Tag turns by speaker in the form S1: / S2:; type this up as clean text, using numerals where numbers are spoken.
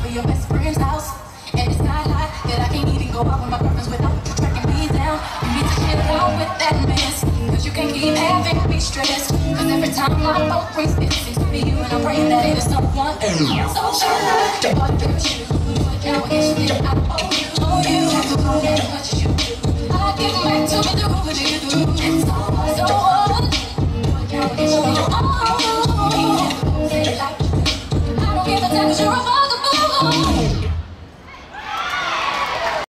S1: over your best friend's house. And it's not hot that I can't even go out with my girlfriends without you tracking me down. You need to chill out with that mess, cause you can't keep having me stressed. Cause every time my phone rings, it's to be you, and I'm praying that it is someone else. So shut up,